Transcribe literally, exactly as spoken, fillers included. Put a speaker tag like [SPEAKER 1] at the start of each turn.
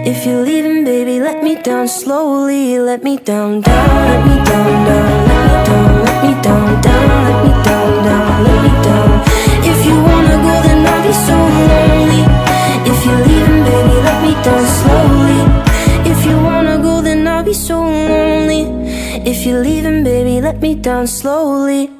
[SPEAKER 1] If you're leaving, baby, let me down slowly. Let me down, down, let me down, down, let me down, let me down, down, let me down, down, let me down. If you wanna go, then I'll be so lonely. If you're leaving, baby, let me down slowly. If you wanna go, then I'll be so lonely. If you're leaving, baby, let me down slowly.